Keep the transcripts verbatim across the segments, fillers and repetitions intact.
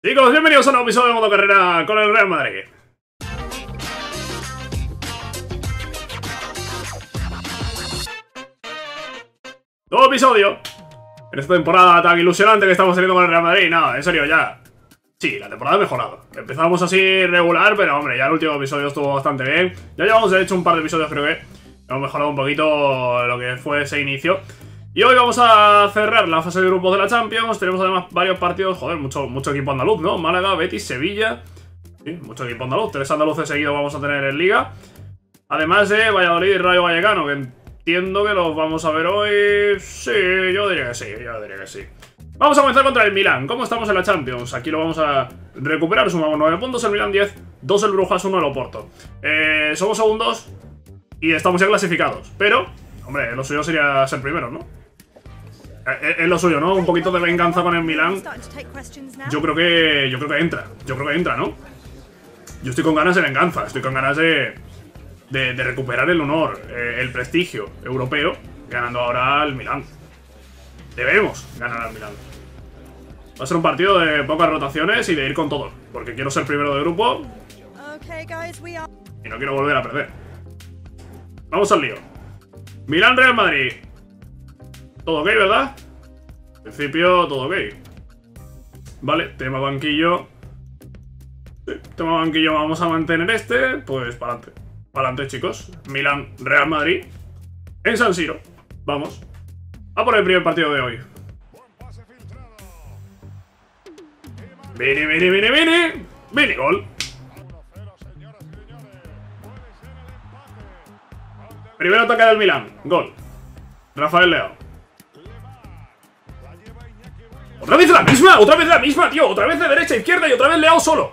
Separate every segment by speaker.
Speaker 1: Chicos, bienvenidos a un nuevo episodio de Modo Carrera con el Real Madrid. Nuevo episodio en esta temporada tan ilusionante que estamos teniendo con el Real Madrid. No, en serio, ya. Sí, la temporada ha mejorado. Empezamos así regular, pero hombre, ya el último episodio estuvo bastante bien. Ya llevamos de hecho un par de episodios, creo que hemos mejorado un poquito lo que fue ese inicio. Y hoy vamos a cerrar la fase de grupos de la Champions. Tenemos además varios partidos, joder, mucho, mucho equipo andaluz, ¿no? Málaga, Betis, Sevilla. Sí, mucho equipo andaluz. Tres andaluces seguidos vamos a tener en Liga. Además de Valladolid y Rayo Vallecano, que entiendo que los vamos a ver hoy. Sí, yo diría que sí, yo diría que sí. Vamos a comenzar contra el Milán. ¿Cómo estamos en la Champions? Aquí lo vamos a recuperar. Sumamos nueve puntos, el Milán diez, dos el Brujas, uno el Oporto. Eh, somos segundos y estamos ya clasificados. Pero, hombre, lo suyo sería ser primeros, ¿no? Es lo suyo, ¿no? Un poquito de venganza con el Milán. Yo creo que. Yo creo que entra. Yo creo que entra, ¿no? Yo estoy con ganas de venganza. Estoy con ganas de. De, de recuperar el honor, eh, el prestigio europeo, ganando ahora al Milán. Debemos ganar al Milán. Va a ser un partido de pocas rotaciones y de ir con todo. Porque quiero ser primero de grupo. Y no quiero volver a perder. Vamos al lío. Milán Real Madrid. Todo ok, ¿verdad? En principio, todo ok. Vale, tema banquillo. Sí, tema banquillo, vamos a mantener este. Pues para adelante. Para adelante, chicos. Milán, Real Madrid. En San Siro. Vamos. A por el primer partido de hoy. Vini, vini, vini, vini. Vini, gol. Primer ataque del Milán. Gol. Rafael Leao. ¡Otra vez la misma! ¡Otra vez la misma, tío! ¡Otra vez de derecha a izquierda y otra vez Leao solo!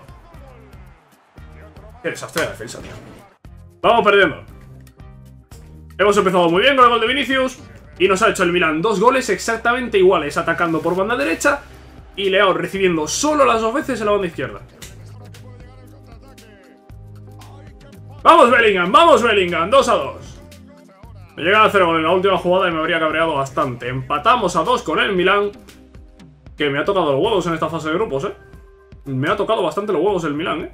Speaker 1: ¡Qué desastre de defensa, tío! Vamos perdiendo. Hemos empezado muy bien con el gol de Vinicius. Y nos ha hecho el Milán dos goles exactamente iguales, atacando por banda derecha y Leao recibiendo solo las dos veces en la banda izquierda. ¡Vamos, Bellingham! ¡Vamos, Bellingham! dos a dos. Me llega a hacer gol en la última jugada y me habría cabreado bastante. Empatamos a dos con el Milán. Que me ha tocado los huevos en esta fase de grupos, ¿eh? Me ha tocado bastante los huevos el Milán, ¿eh?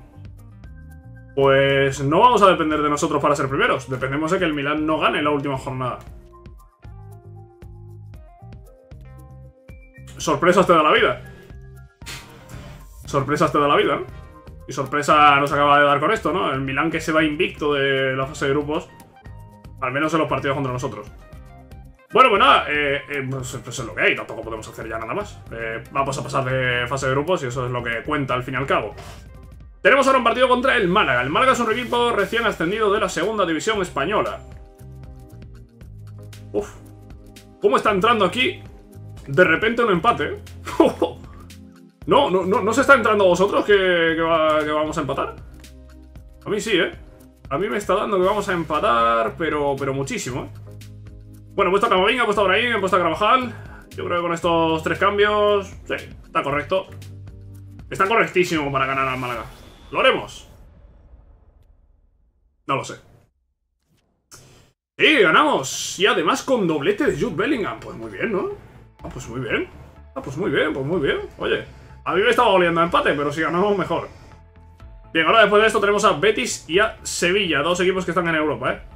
Speaker 1: Pues no vamos a depender de nosotros para ser primeros. Dependemos de que el Milán no gane en la última jornada. Sorpresas te da la vida. Sorpresas te da la vida, ¿no? Y sorpresa nos acaba de dar con esto, ¿no? El Milán que se va invicto de la fase de grupos. Al menos en los partidos contra nosotros. Bueno, pues nada, eh, eh, pues, pues es lo que hay, tampoco podemos hacer ya nada más. Eh, vamos a pasar de fase de grupos y eso es lo que cuenta al fin y al cabo. Tenemos ahora un partido contra el Málaga. El Málaga es un equipo recién ascendido de la segunda división española. Uf. ¿Cómo está entrando aquí de repente un empate? No, no, no, ¿no se está entrando a vosotros que, que, va, que vamos a empatar? A mí sí, ¿eh? A mí me está dando que vamos a empatar, pero, pero muchísimo, ¿eh? Bueno, he puesto a Camavinga, he puesto a Brahim, he puesto a Carvajal. Yo creo que con estos tres cambios, sí, está correcto. Está correctísimo para ganar al Málaga. ¿Lo haremos? No lo sé. Sí, ganamos. Y además con doblete de Jude Bellingham. Pues muy bien, ¿no? Ah, pues muy bien. Ah, pues muy bien, pues muy bien. Oye, a mí me estaba oliendo a empate, pero si ganamos mejor. Bien, ahora después de esto tenemos a Betis y a Sevilla. Dos equipos que están en Europa, ¿eh?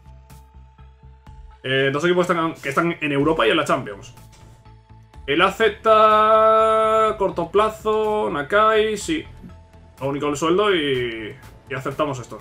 Speaker 1: Eh, dos equipos que están, que están en Europa y en la Champions. El A Z, corto plazo, Nakai, sí. Lo único el sueldo y, y aceptamos esto.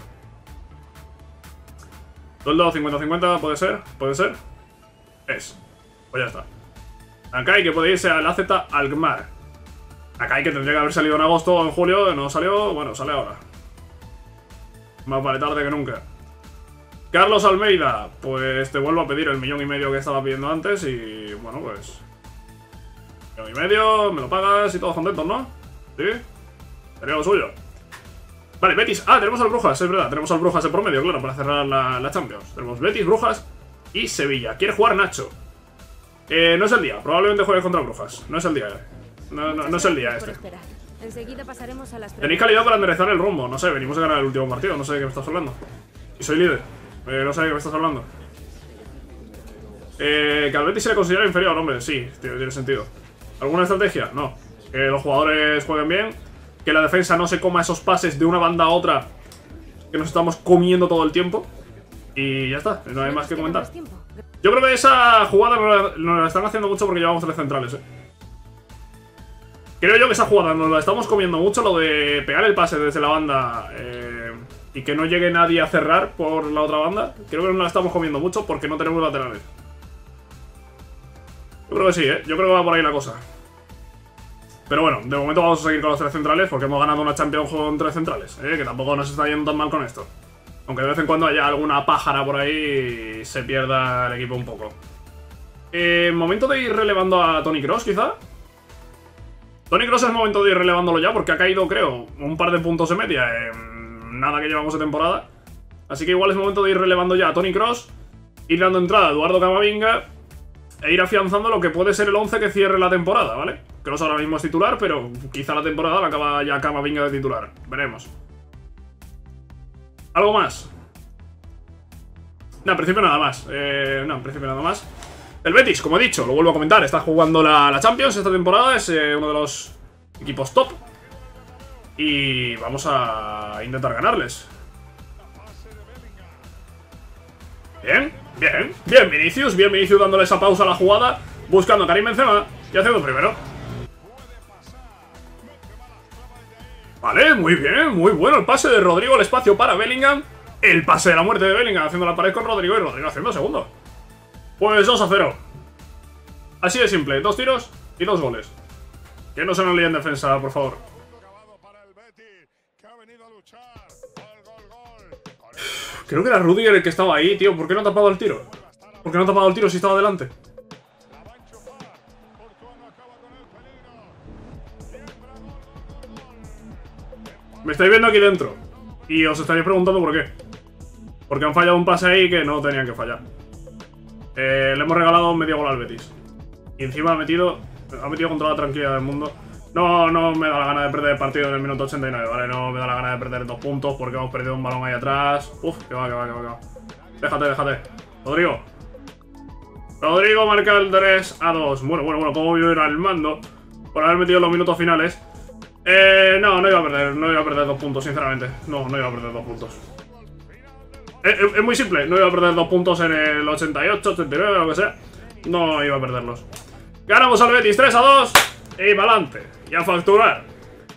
Speaker 1: Sueldo cincuenta cincuenta, ¿puede ser? ¿Puede ser? Es. Pues ya está. Nakai que puede irse al A Z Alkmaar. Nakai que tendría que haber salido en agosto o en julio, no salió, bueno, sale ahora. Más vale tarde que nunca. Carlos Almeida, pues te vuelvo a pedir el millón y medio que estaba pidiendo antes y bueno, pues... Millón y medio, me lo pagas y todos contentos, ¿no? ¿Sí? Sería lo suyo. Vale, Betis. Ah, tenemos al Brujas, es verdad, tenemos al Brujas de por medio, claro, para cerrar la, la Champions. Tenemos Betis, Brujas y Sevilla. Quiere jugar Nacho. Eh, no es el día, probablemente juegue contra Brujas. No es el día, eh. No, no, no es el día este. Tenéis calidad para enderezar el rumbo, no sé, venimos a ganar el último partido, no sé de qué me estás hablando. Y soy líder. Eh, no sé de qué me estás hablando. Eh, que al Betis se le considera inferior, hombre, sí, tiene, tiene sentido. ¿Alguna estrategia? No. Que los jugadores jueguen bien que la defensa no se coma esos pases de una banda a otra que nos estamos comiendo todo el tiempo. Y ya está, no hay más que comentar. Yo creo que esa jugada nos la, nos la están haciendo mucho porque llevamos tres centrales, eh. Creo yo que esa jugada nos la estamos comiendo mucho, lo de pegar el pase desde la banda eh, y que no llegue nadie a cerrar por la otra banda. Creo que nos la estamos comiendo mucho porque no tenemos laterales. Yo creo que sí, ¿eh? Yo creo que va por ahí la cosa. Pero bueno, de momento vamos a seguir con los tres centrales porque hemos ganado una Champions con tres centrales, ¿eh? Que tampoco nos está yendo tan mal con esto. Aunque de vez en cuando haya alguna pájara por ahí y se pierda el equipo un poco. Eh, momento de ir relevando a Toni Kroos, quizá. Toni Kroos es momento de ir relevándolo ya porque ha caído, creo, un par de puntos de media en nada que llevamos de temporada. Así que igual es momento de ir relevando ya a Toni Kroos, ir dando entrada a Eduardo Camavinga e ir afianzando lo que puede ser el once que cierre la temporada, ¿vale? Kroos ahora mismo es titular, pero quizá la temporada la acaba ya Camavinga de titular. Veremos. ¿Algo más? No, en principio nada más. Eh, no, en principio nada más. El Betis, como he dicho, lo vuelvo a comentar, está jugando la, la Champions esta temporada, es eh, uno de los equipos top. Y vamos a intentar ganarles. Bien, bien, bien Vinicius, bien Vinicius dándole esa pausa a la jugada, buscando a Karim Benzema y haciendo primero. Vale, muy bien, muy bueno el pase de Rodrigo, el espacio para Bellingham. El pase de la muerte de Bellingham haciendo la pared con Rodrigo y Rodrigo haciendo segundo. Pues dos a cero. Así de simple, dos tiros y dos goles. Que no se nos líe en defensa, por favor. Creo que era Rudiger el que estaba ahí, tío. ¿Por qué no ha tapado el tiro? ¿Por qué no ha tapado el tiro si estaba delante? Me estáis viendo aquí dentro y os estaréis preguntando por qué. Porque han fallado un pase ahí que no tenían que fallar. Eh, le hemos regalado un medio gol al Betis. Y encima ha metido Ha metido con toda la tranquilidad del mundo. No, no me da la gana de perder el partido en el minuto ochenta y nueve, ¿vale? No me da la gana de perder dos puntos porque hemos perdido un balón ahí atrás. Uf, que va, que va, que va, que va. Déjate, déjate. Rodrigo. Rodrigo marca el tres a dos. Bueno, bueno, bueno, cómo iba al mando por haber metido los minutos finales. Eh, no, no iba a perder, no iba a perder dos puntos, sinceramente. No, no iba a perder dos puntos. Es, es, es muy simple, no iba a perder dos puntos en el ochenta y ocho, ochenta y nueve, lo que sea. No iba a perderlos. Ganamos al Betis tres a dos y para adelante. Y a facturar.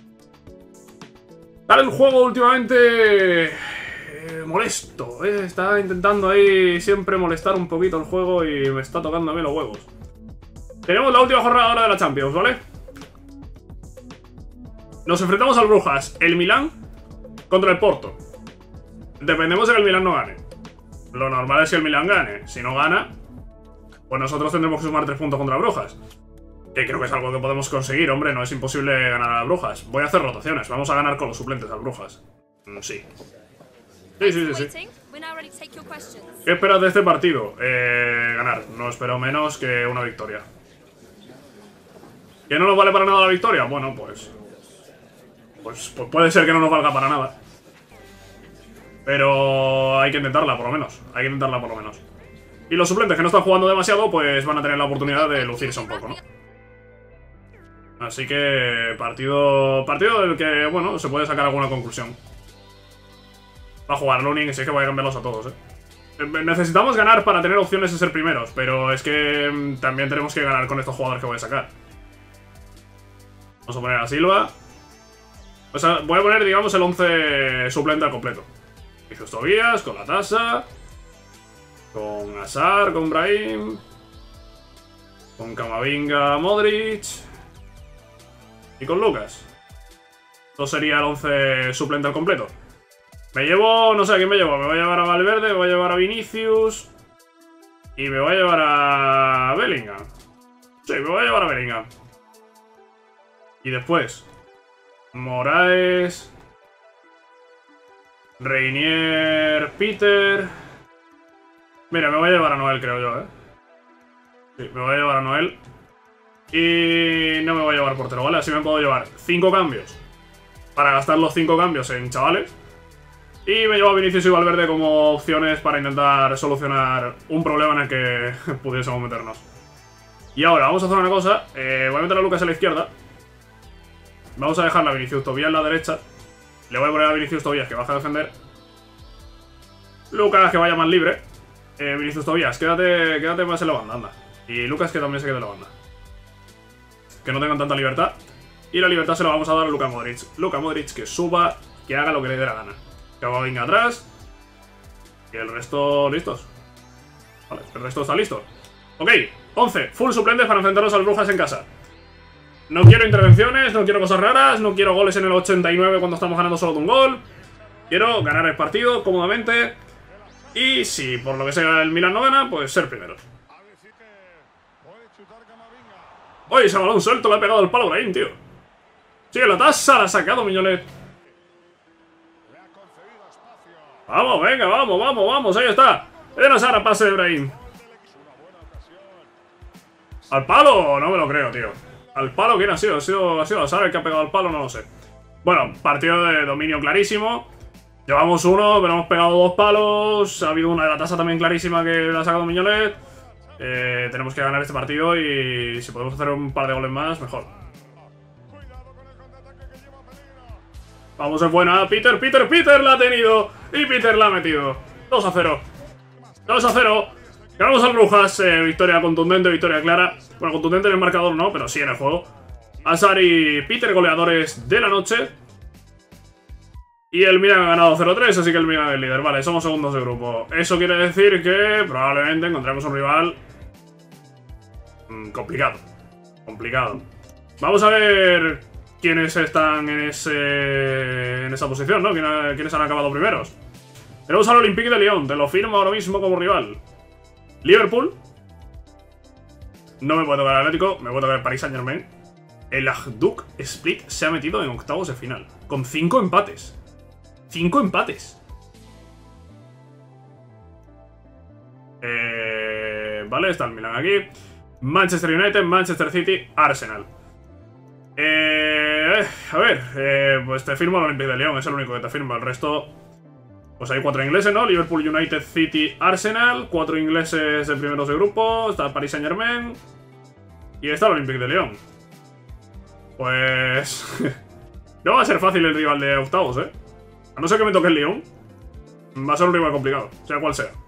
Speaker 1: Tal el juego últimamente eh, molesto, eh. Está intentando ahí siempre molestar un poquito el juego y me está tocando a mí los huevos. Tenemos la última jornada ahora de la Champions, ¿vale? Nos enfrentamos al Brujas, el Milán contra el Porto. Dependemos de que el Milán no gane. Lo normal es que el Milán gane. Si no gana, pues nosotros tendremos que sumar tres puntos contra Brujas. Que creo que es algo que podemos conseguir, hombre. No es imposible ganar a las Brujas. Voy a hacer rotaciones. Vamos a ganar con los suplentes a las Brujas. Mm, sí. Sí, sí, sí, sí. ¿Qué esperas de este partido? Eh, ganar. No espero menos que una victoria. ¿Que no nos vale para nada la victoria? Bueno, pues... Pues, pues puede ser que no nos valga para nada. Pero hay que intentarla, por lo menos. Hay que intentarla, por lo menos. Y los suplentes que no están jugando demasiado, pues van a tener la oportunidad de lucirse un poco, ¿no? Así que partido partido del que, bueno, se puede sacar alguna conclusión. Va a jugar Lunin, si es que voy a cambiarlos a todos, ¿eh? Necesitamos ganar para tener opciones de ser primeros, pero es que también tenemos que ganar con estos jugadores que voy a sacar. Vamos a poner a Silva. O sea, voy a poner, digamos, el once suplente al completo. Vinicius Tobías, con la tasa, con Hazard, con Brahim, con Camavinga, Modric y con Lucas. Esto sería el once suplente al completo. Me llevo, no sé a quién me llevo. Me voy a llevar a Valverde, me voy a llevar a Vinicius y me voy a llevar a Bellingham. Sí, me voy a llevar a Bellingham. Y después Moraes, Reinier, Peter. Mira, me voy a llevar a Noel, creo yo, ¿eh? Sí, me voy a llevar a Noel. Y no me voy a llevar portero, ¿vale? Así me puedo llevar cinco cambios para gastar los cinco cambios en chavales. Y me llevo a Vinicius y Valverde como opciones para intentar solucionar un problema en el que pudiésemos meternos. Y ahora, vamos a hacer una cosa. Eh, voy a meter a Lucas a la izquierda. Vamos a dejar a Vinicius Tobías en la derecha. Le voy a poner a Vinicius Tobías que baja a defender. Lucas que vaya más libre. Eh, Vinicius Tobías, quédate, quédate más en la banda, anda. Y Lucas que también se quede en la banda. Que no tengan tanta libertad. Y la libertad se la vamos a dar a Luka Modric. Luka Modric que suba, que haga lo que le dé la gana. Que venga atrás. Y el resto listos. Vale, el resto está listo. Ok, once, full suplentes para enfrentarnos a las Brujas en casa. No quiero intervenciones, no quiero cosas raras, no quiero goles en el ochenta y nueve cuando estamos ganando solo de un gol. Quiero ganar el partido cómodamente. Y si por lo que sea el Milan no gana, pues ser primeros. Oye, ese balón suelto le ha pegado el palo Brahim, tío. Sí, la tasa la ha sacado Mignolet. Vamos, venga, vamos, vamos, vamos, ahí está. Era Sara, pase de Brahim. ¿Al palo? No me lo creo, tío. ¿Al palo quién ha sido? ¿Ha sido, ha sido Sara el que ha pegado al palo? No lo sé. Bueno, partido de dominio clarísimo. Llevamos uno, pero hemos pegado dos palos. Ha habido una de la tasa también clarísima que la ha sacado Mignolet. Eh, tenemos que ganar este partido y si podemos hacer un par de goles más, mejor. Vamos, es buena. Peter, Peter, Peter la ha tenido. Y Peter la ha metido. dos a cero. dos a cero. Ganamos al Brujas. Eh, victoria contundente, victoria clara. Bueno, contundente en el marcador no, pero sí en el juego. Hazard y Peter, goleadores de la noche. Y el Milan ha ganado cero tres, así que el Milan es el líder. Vale, somos segundos de grupo. Eso quiere decir que probablemente encontremos un rival mmm, complicado. Complicado. Vamos a ver quiénes están en ese en esa posición, ¿no? ¿Quiénes, quiénes han acabado primeros? Tenemos al Olympique de Lyon, te lo firmo ahora mismo como rival. Liverpool. No me puede tocar el Atlético, me puede tocar el Paris Saint Germain. El Hajduk Split se ha metido en octavos de final, con cinco empates. Cinco empates. Eh, vale, está el Milan aquí. Manchester United, Manchester City, Arsenal. Eh, a ver, eh, pues te firmo el Olympique de Lyon, es el único que te firma. El resto, pues hay cuatro ingleses, ¿no? Liverpool, United, City, Arsenal. Cuatro ingleses de primeros de grupo. Está el Paris Saint Germain. Y está el Olympique de Lyon. Pues... no va a ser fácil el rival de octavos, ¿eh? A no ser que me toque el Lyon, va a ser un rival complicado, sea cual sea.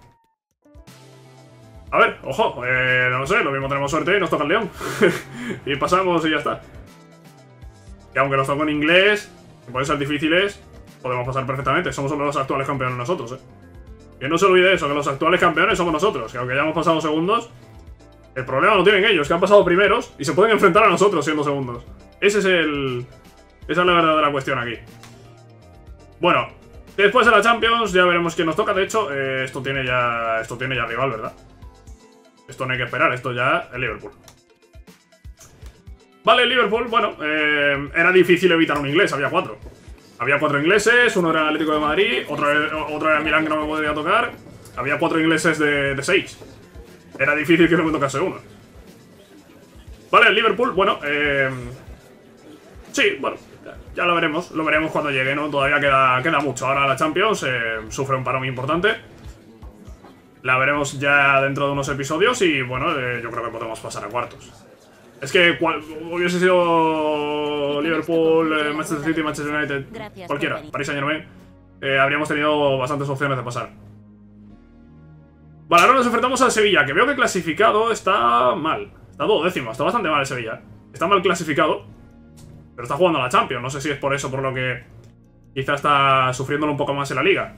Speaker 1: A ver, ojo, eh, no sé, lo mismo tenemos suerte y nos toca el Lyon. Y pasamos y ya está. Y aunque nos toque en inglés, que pueden ser difíciles, podemos pasar perfectamente. Somos los actuales campeones nosotros, ¿eh? Que no se olvide eso, que los actuales campeones somos nosotros. Que aunque ya hemos pasado segundos, el problema lo tienen ellos, que han pasado primeros y se pueden enfrentar a nosotros siendo segundos. Ese es el... Esa es la verdadera cuestión aquí. Bueno, después de la Champions ya veremos quién nos toca. De hecho, eh, esto tiene ya esto tiene ya rival, ¿verdad? Esto no hay que esperar, esto ya es Liverpool. Vale, Liverpool, bueno, eh, era difícil evitar un inglés, había cuatro. Había cuatro ingleses, uno era el Atlético de Madrid, otro, otro era el Milan que no me podía tocar. Había cuatro ingleses de, de seis. Era difícil que no me tocase uno. Vale, el Liverpool, bueno, eh, sí, bueno, ya, ya lo veremos, lo veremos cuando llegue, ¿no? Todavía queda, queda mucho. Ahora la Champions eh, sufre un paro muy importante. La veremos ya dentro de unos episodios y, bueno, eh, yo creo que podemos pasar a cuartos. Es que cual, hubiese sido Liverpool, eh, Manchester City, Manchester United, Gracias, cualquiera, Paris Saint Germain, eh, habríamos tenido bastantes opciones de pasar. Vale, ahora nos enfrentamos al Sevilla, que veo que clasificado está mal. Está duodécimo, está bastante mal el Sevilla. Está mal clasificado, pero está jugando a la Champions. No sé si es por eso, por lo que quizá está sufriéndolo un poco más en la Liga.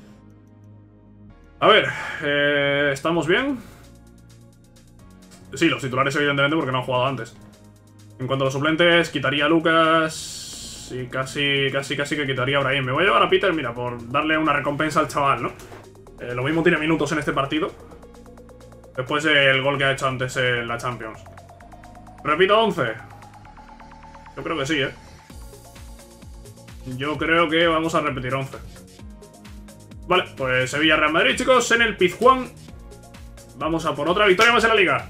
Speaker 1: A ver, eh, ¿estamos bien? Sí, los titulares evidentemente porque no han jugado antes. En cuanto a los suplentes, quitaría a Lucas y casi, casi, casi que quitaría a Brahim. Me voy a llevar a Peter, mira, por darle una recompensa al chaval, ¿no? Eh, lo mismo tiene minutos en este partido. Después del gol que ha hecho antes en la Champions. Repito, once. Yo creo que sí, ¿eh? Yo creo que vamos a repetir once. Vale, pues Sevilla-Real Madrid, chicos, en el Pizjuán. Vamos a por otra victoria más en la Liga.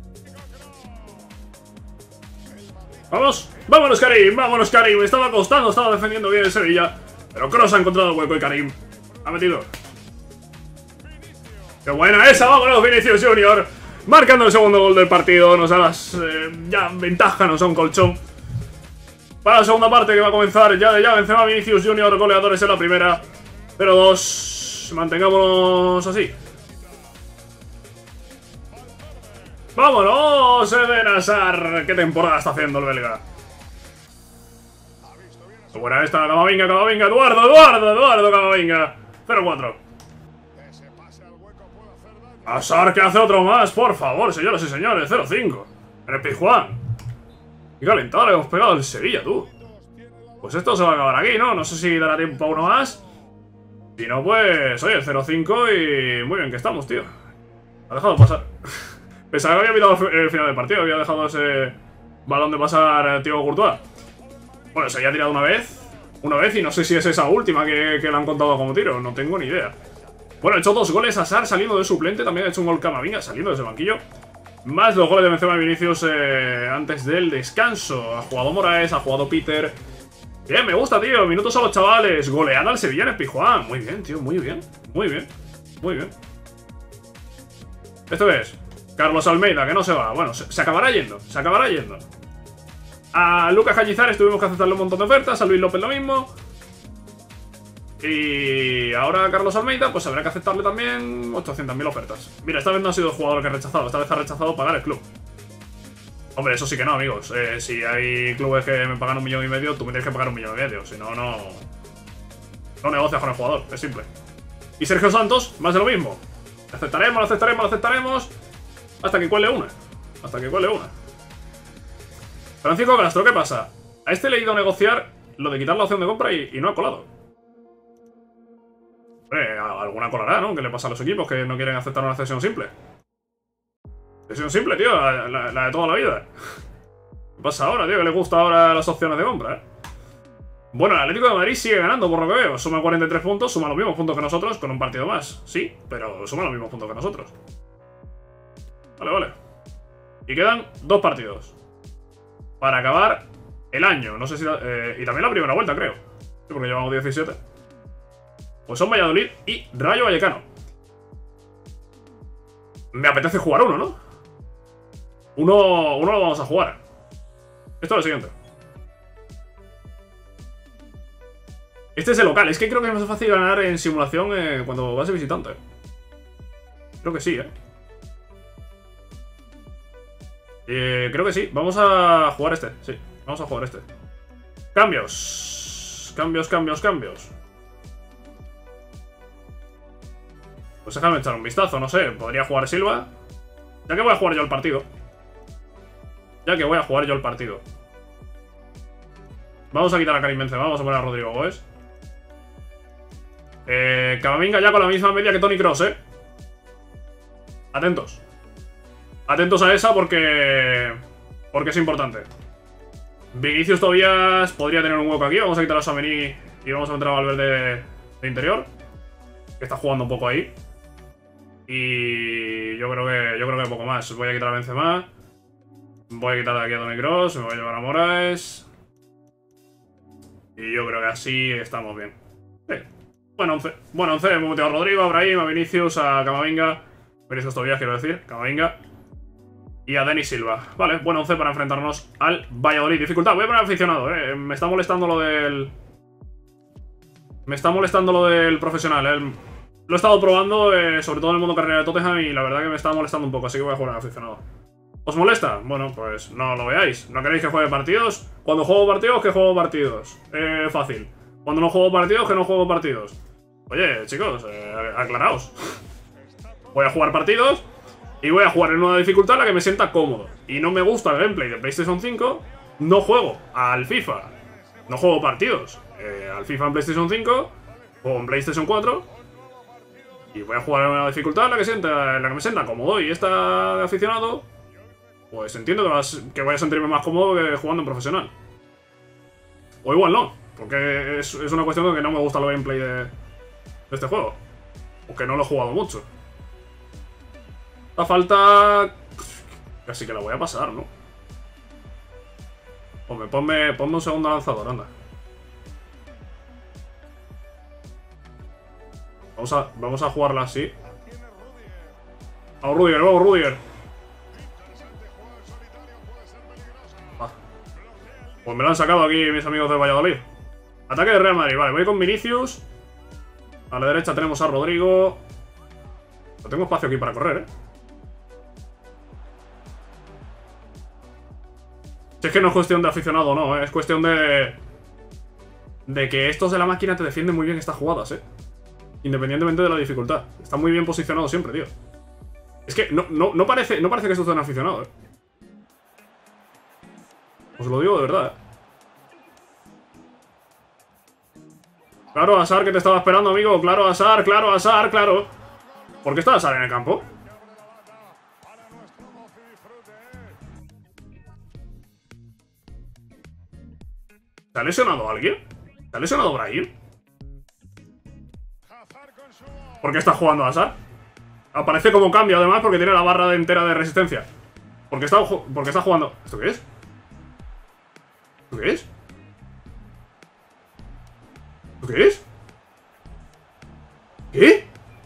Speaker 1: ¡Vamos! ¡Vámonos, Karim! ¡Vámonos, Karim! Me estaba costando, estaba defendiendo bien el Sevilla. Pero Kroos ha encontrado el hueco y Karim ha metido. ¡Qué buena esa! ¡Vámonos, Vinicius Junior! Marcando el segundo gol del partido. Nos da las... Eh, ya ventaja, nos da un colchón. Para la segunda parte que va a comenzar ya de ya. Benzema, Vinicius Junior, goleadores en la primera. cero dos. Mantengámonos así. ¡Vámonos! Eden Hazard. ¿Qué temporada está haciendo el belga? Buena esta, Camavinga, Camavinga, Eduardo, Eduardo, Eduardo, Camavinga. cero cuatro. Hazard que hace otro más, por favor, señoras y señores. cero cinco. En el Pizjuán. Qué calentado le hemos pegado al Sevilla, tú. Pues esto se va a acabar aquí, ¿no? No sé si dará tiempo a uno más. Si no, pues, oye, cero cinco y muy bien que estamos, tío. Ha dejado pasar. Pensaba que había mirado el final del partido. Había dejado ese balón de pasar Thiago Courtois. Bueno, se había tirado una vez. Una vez y no sé si es esa última que, que le han contado como tiro. No tengo ni idea. Bueno, ha hecho dos goles Hazard saliendo de suplente. También ha hecho un gol Camavinga saliendo desde el banquillo. Más los goles de Benzema y Vinicius eh, antes del descanso. Ha jugado Moraes, ha jugado Peter. Bien, me gusta, tío. Minutos a los chavales. Goleada al Sevilla en el Pizjuán. Muy bien, tío. Muy bien. Muy bien. Muy bien. Esto es Carlos Almeida, que no se va. Bueno, se, se acabará yendo. Se acabará yendo. A Lucas Cañizares tuvimos que aceptarle un montón de ofertas. A Luis López lo mismo. Y ahora a Carlos Almeida, pues habrá que aceptarle también ochocientas mil ofertas. Mira, esta vez no ha sido el jugador que ha rechazado. Esta vez ha rechazado pagar el club. Hombre, eso sí que no, amigos. Eh, si hay clubes que me pagan un millón y medio, tú me tienes que pagar un millón y medio. Si no, no... No negocias con el jugador. Es simple. Y Sergio Santos, más de lo mismo. Lo aceptaremos, lo aceptaremos, lo aceptaremos. Hasta que cuele una. Hasta que cuele una. Francisco Castro, ¿qué pasa? A este le he ido a negociar lo de quitar la opción de compra y, y no ha colado. Eh, alguna colará, ¿no? ¿Qué le pasa a los equipos que no quieren aceptar una cesión simple? Cesión simple, tío, la, la, la de toda la vida. ¿Qué pasa ahora, tío? Que le gusta ahora las opciones de compra, ¿eh? Bueno, el Atlético de Madrid sigue ganando, por lo que veo. Suma cuarenta y tres puntos, suma los mismos puntos que nosotros, con un partido más. Sí, pero suma los mismos puntos que nosotros. Vale, vale. Y quedan dos partidos para acabar el año. No sé si... Eh, y también la primera vuelta, creo. Sí, porque llevamos diecisiete. Pues son Valladolid y Rayo Vallecano. Me apetece jugar uno, ¿no? Uno, uno lo vamos a jugar. Esto es lo siguiente. Este es el local. Es que creo que es más fácil ganar en simulación eh, cuando vas de visitante. Creo que sí, ¿eh? eh Creo que sí. Vamos a jugar este. Sí, vamos a jugar este. Cambios. Cambios, cambios, cambios. Pues déjame echar un vistazo, no sé. Podría jugar Silva. Ya que voy a jugar yo el partido. Ya que voy a jugar yo el partido. Vamos a quitar a Karim Benzema. Vamos a poner a Rodrigo Goes. Eh, Camavinga ya con la misma media que Toni Kroos, eh. Atentos. Atentos a esa porque... Porque es importante. Vinicius Tobías podría tener un hueco aquí. Vamos a quitar a Tchouaméni y vamos a meter a Valverde de interior, que está jugando un poco ahí. Y yo creo que yo creo que poco más. Voy a quitar a Benzema. Voy a quitar de aquí a Toni Kroos. Me voy a llevar a Moraes. Y yo creo que así estamos bien. Sí. Buen once. Buen once. Hemos metido a Rodrigo, a Brahim, a Vinicius, a Camavinga. Vinicius Tobías, quiero decir. Camavinga. Y a Denis Silva. Vale, buen once para enfrentarnos al Valladolid. Dificultad. Voy a poner aficionado, eh. Me está molestando lo del... Me está molestando lo del profesional, eh. Lo he estado probando, eh, sobre todo en el modo carrera de Tottenham, y la verdad que me está molestando un poco, así que voy a jugar al aficionado. ¿Os molesta? Bueno, pues no lo veáis. ¿No queréis que juegue partidos? Cuando juego partidos, que juego partidos. Eh, fácil. Cuando no juego partidos, que no juego partidos. Oye, chicos, eh, aclaraos. Voy a jugar partidos y voy a jugar en una dificultad en la que me sienta cómodo. Y no me gusta el gameplay de PlayStation cinco, no juego al FIFA. No juego partidos. Eh, al FIFA en PlayStation cinco, juego en PlayStation cuatro. Y voy a jugar en una dificultad en la que, sienta, en la que me sienta cómodo. Y esta de aficionado, pues entiendo que, vas, que voy a sentirme más cómodo que jugando en profesional. O igual no, porque es, es una cuestión de que no me gusta el gameplay de, de este juego. O que no lo he jugado mucho. La falta... Casi que la voy a pasar, ¿no? Ponme, ponme, ponme un segundo lanzador, anda. Vamos a, vamos a jugarla así. Vamos, Rudiger, vamos, Rudiger. Va. Pues me lo han sacado aquí mis amigos de Valladolid. Ataque de Real Madrid, vale, voy con Vinicius. A la derecha tenemos a Rodrigo. No tengo espacio aquí para correr, eh. Si es que no es cuestión de aficionado o no, ¿eh? Es cuestión de... De que estos de la máquina te defienden muy bien estas jugadas, eh. Independientemente de la dificultad. Están muy bien posicionados siempre, tío. Es que no, no, no, parece, no parece que estos estén aficionados, eh. Os lo digo de verdad, eh. Claro, Hazard, que te estaba esperando, amigo. Claro, Hazard, claro, Hazard, claro. ¿Por qué está Hazard en el campo? ¿Se ha lesionado alguien? ¿Se ha lesionado Brahim? ¿Por qué está jugando Hazard? Aparece como cambio, además, porque tiene la barra de entera de resistencia. ¿Por qué está, por qué está jugando? ¿Esto qué es? ¿Esto qué es? ¿Esto qué es? ¿Qué?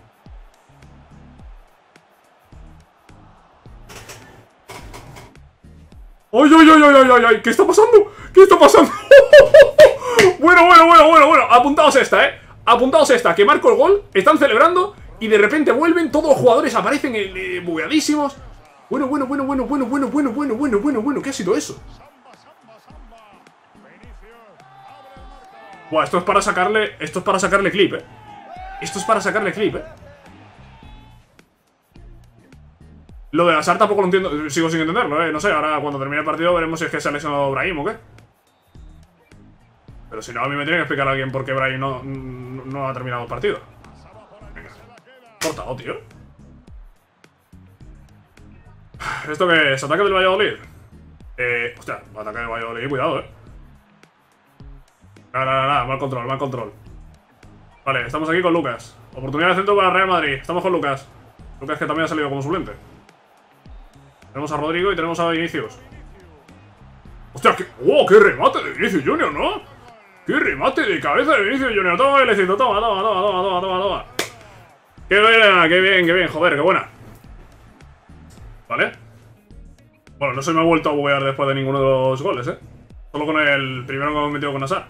Speaker 1: ¡Ay, ay, ay, ay, ay, ay! ¿Qué está pasando? ¿Qué está pasando? Bueno, bueno, bueno, bueno, bueno. Apuntaos esta, eh. Apuntaos esta, que marco el gol. Están celebrando y de repente vuelven. Todos los jugadores aparecen eh, bugueadísimos. Bueno, bueno, bueno, bueno, bueno, bueno, bueno, bueno, bueno, bueno, bueno. ¿Qué ha sido eso? Buah, esto es para sacarle. Esto es para sacarle clip, eh. Esto es para sacarle clip, eh. Lo de Hazard tampoco lo entiendo. Sigo sin entenderlo, eh. No sé, ahora cuando termine el partido veremos si es que se ha lesionado Brahim o qué. Pero si no, a mí me tiene que explicar a alguien por qué Brahim no, no, no ha terminado el partido. Venga. Cortado, tío. ¿Esto qué es? ¿Ataque del Valladolid? Eh, hostia, ataque del Valladolid, cuidado, eh. Nada, nada, nada, mal control, mal control. Vale, estamos aquí con Lucas. Oportunidad de centro para Real Madrid. Estamos con Lucas. Lucas, que también ha salido como suplente. Tenemos a Rodrigo y tenemos a Vinicius. ¡Hostia! ¡Qué, oh, qué remate de Vinicius Junior!, ¿no? ¡Qué remate de cabeza de Vinicius Junior! Toma, bailecito, toma, toma, toma, toma, toma, toma, toma. ¡Qué buena! ¡Qué bien, qué bien! Joder, qué buena. ¿Vale? Bueno, no se me ha vuelto a buguear después de ninguno de los goles, ¿eh? Solo con el primero que hemos metido con Hazard.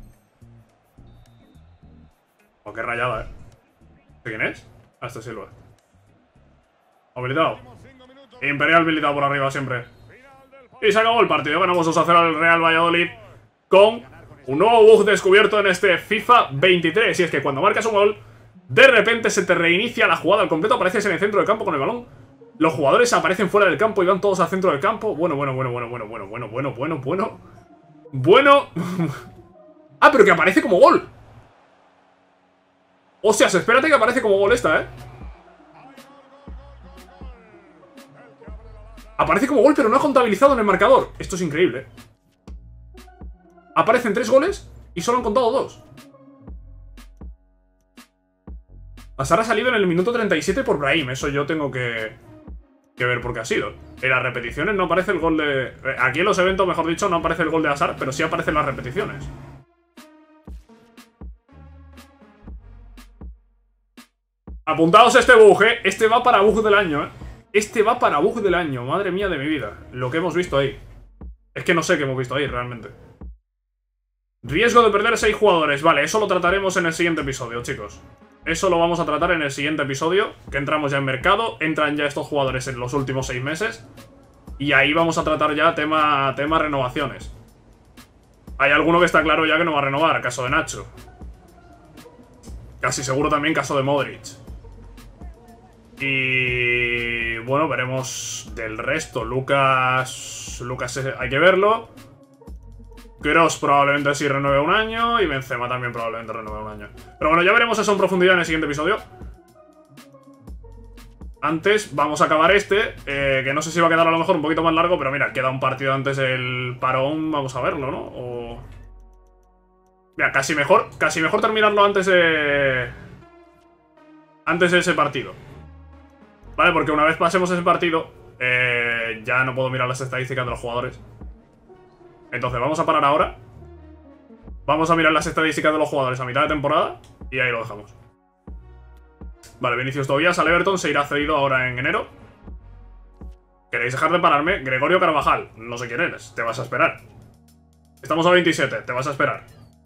Speaker 1: Oh, qué rayada, ¿eh? ¿De quién es? Ah, este Silva. Habilitado. Imperial habilitado por arriba siempre. Y se acabó el partido. Ganamos dos a cero al Real Valladolid con un nuevo bug descubierto en este FIFA veintitrés. Y es que cuando marcas un gol, de repente se te reinicia la jugada al completo. Apareces en el centro del campo con el balón. Los jugadores aparecen fuera del campo y van todos al centro del campo. Bueno, bueno, bueno, bueno, bueno, bueno, bueno, bueno, bueno, bueno. Bueno. Ah, pero que aparece como gol. O sea, espérate que aparece como gol esta, ¿eh? Aparece como gol, pero no ha contabilizado en el marcador. Esto es increíble. Aparecen tres goles y solo han contado dos. Hazard ha salido en el minuto treinta y siete por Brahim. Eso yo tengo que, que ver por qué ha sido. En las repeticiones no aparece el gol de... Aquí en los eventos, mejor dicho, no aparece el gol de Hazard, pero sí aparecen las repeticiones. Apuntaos a este bug, ¿eh? Este va para bug del año, ¿eh? Este va para bug del año. Madre mía de mi vida. Lo que hemos visto ahí. Es que no sé qué hemos visto ahí, realmente. Riesgo de perder seis jugadores. Vale, eso lo trataremos en el siguiente episodio, chicos. Eso lo vamos a tratar en el siguiente episodio. Que entramos ya en mercado. Entran ya estos jugadores en los últimos seis meses. Y ahí vamos a tratar ya tema, tema renovaciones. Hay alguno que está claro ya que no va a renovar. Caso de Nacho. Casi seguro también caso de Modric. Y... bueno, veremos del resto. Lucas... Lucas hay que verlo. Kroos probablemente sí renueve un año. Y Benzema también probablemente renueve un año. Pero bueno, ya veremos eso en profundidad en el siguiente episodio. Antes vamos a acabar este, eh, que no sé si va a quedar a lo mejor un poquito más largo. Pero mira, queda un partido antes del parón. Vamos a verlo, ¿no? O... mira, casi mejor, casi mejor terminarlo antes de... antes de ese partido. Vale, porque una vez pasemos ese partido, eh, ya no puedo mirar las estadísticas de los jugadores. Entonces vamos a parar ahora. Vamos a mirar las estadísticas de los jugadores a mitad de temporada y ahí lo dejamos. Vale, Vinicius Tobías al Everton se irá cedido ahora en enero. ¿Queréis dejar de pararme? Gregorio Carvajal, no sé quién eres, te vas a esperar. Estamos a veintisiete, te vas a esperar.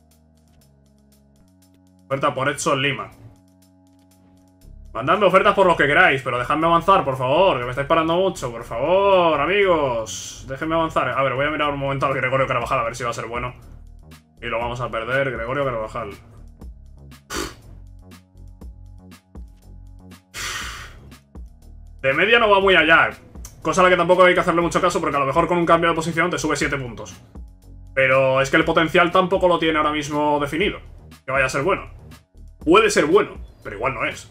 Speaker 1: Oferta por Edson Lima. Mandadme ofertas por lo que queráis, pero dejadme avanzar, por favor, que me estáis parando mucho, por favor, amigos. Déjenme avanzar. A ver, voy a mirar un momento al Gregorio Carvajal, a ver si va a ser bueno. Y lo vamos a perder, Gregorio Carvajal. De media no va muy allá, cosa a la que tampoco hay que hacerle mucho caso, porque a lo mejor con un cambio de posición te sube siete puntos. Pero es que el potencial tampoco lo tiene ahora mismo definido, que vaya a ser bueno. Puede ser bueno, pero igual no es.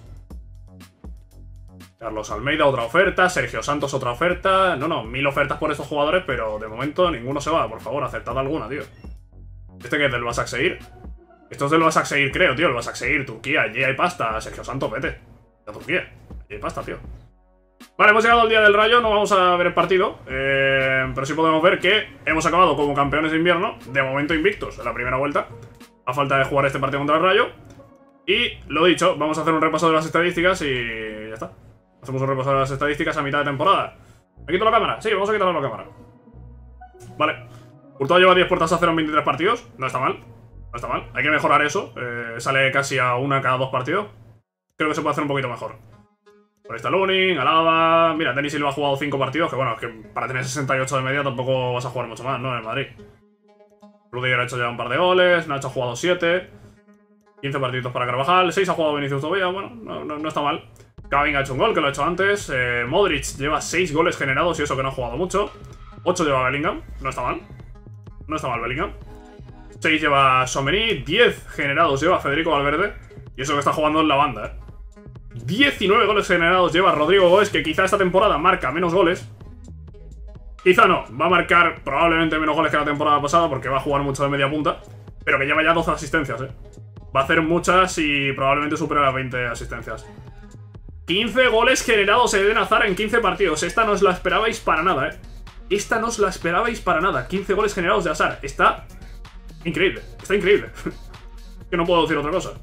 Speaker 1: Carlos Almeida, otra oferta. Sergio Santos, otra oferta. No, no, mil ofertas por estos jugadores, pero de momento ninguno se va. Por favor, aceptad alguna, tío. ¿Este que es del Başakşehir? Esto es del Başakşehir, creo, tío. El Başakşehir, Turquía, allí hay pasta. Sergio Santos, vete. A Turquía, allí hay pasta, tío. Vale, hemos llegado al día del Rayo. No vamos a ver el partido, eh, pero sí podemos ver que hemos acabado como campeones de invierno. De momento invictos en la primera vuelta, a falta de jugar este partido contra el Rayo. Y lo dicho, vamos a hacer un repaso de las estadísticas y ya está. Hacemos un repaso de las estadísticas a mitad de temporada. ¿Me quito la cámara? Sí, vamos a quitarle la cámara. Vale. Courtois lleva diez puertas a cero en veintitrés partidos. No está mal. No está mal. Hay que mejorar eso. Eh, sale casi a una cada dos partidos. Creo que se puede hacer un poquito mejor. Por ahí está Lunin, Alaba... Mira, Denis Silva ha jugado cinco partidos. Que bueno, es que para tener sesenta y ocho de media tampoco vas a jugar mucho más, ¿no? En el Madrid. Rudiger ha hecho ya un par de goles. Nacho ha jugado siete. quince partidos para Carvajal. seis ha jugado Vinicius todavía. Bueno, no, no, no está mal. Kevin ha hecho un gol, que lo ha hecho antes. eh, Modric lleva seis goles generados y eso que no ha jugado mucho. ocho lleva Bellingham, no está mal. No está mal Bellingham. seis lleva Tchouaméni, diez generados lleva Federico Valverde. Y eso que está jugando en la banda, eh. diecinueve goles generados lleva Rodrigo Goes, que quizá esta temporada marca menos goles. Quizá no, va a marcar probablemente menos goles que la temporada pasada porque va a jugar mucho de media punta. Pero que lleva ya doce asistencias, eh. Va a hacer muchas y probablemente supere las veinte asistencias. quince goles generados Eden Hazard en quince partidos. Esta no os la esperabais para nada, eh. Esta no os la esperabais para nada. quince goles generados de Hazard. Está increíble. Está increíble. Que no puedo decir otra cosa.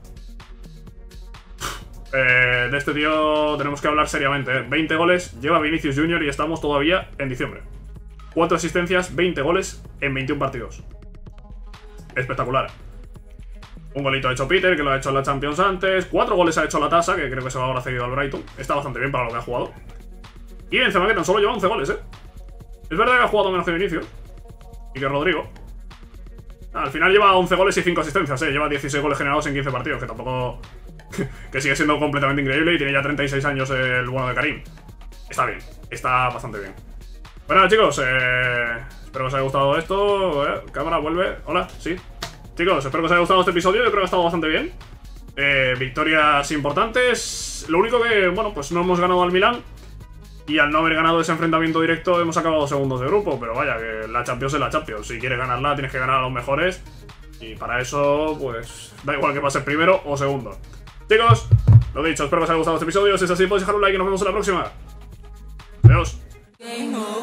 Speaker 1: Eh, de este tío tenemos que hablar seriamente, eh. veinte goles lleva Vinicius Junior y estamos todavía en diciembre. cuatro asistencias, veinte goles en veintiún partidos. Espectacular. Un golito ha hecho Peter, que lo ha hecho en la Champions antes. Cuatro goles ha hecho la Tasa, que creo que se va ahora cedido al Brighton. Está bastante bien para lo que ha jugado. Y Benzema, que tan solo lleva once goles, eh. Es verdad que ha jugado menos que Vinicius y que Rodrigo. Ah, al final lleva once goles y cinco asistencias, eh. Lleva dieciséis goles generados en quince partidos, que tampoco... que sigue siendo completamente increíble y tiene ya treinta y seis años el bueno de Karim. Está bien, está bastante bien. Bueno, chicos, eh... espero que os haya gustado esto. eh, Cámara, vuelve. Hola, sí. Chicos, espero que os haya gustado este episodio. Yo creo que ha estado bastante bien. eh, Victorias importantes. Lo único que, bueno, pues no hemos ganado al Milan. Y al no haber ganado ese enfrentamiento directo hemos acabado segundos de grupo. Pero vaya, que la Champions es la Champions. Si quieres ganarla tienes que ganar a los mejores. Y para eso, pues, da igual que pases primero o segundo. Chicos, lo dicho, espero que os haya gustado este episodio. Si es así, podéis dejar un like y nos vemos en la próxima. Adiós.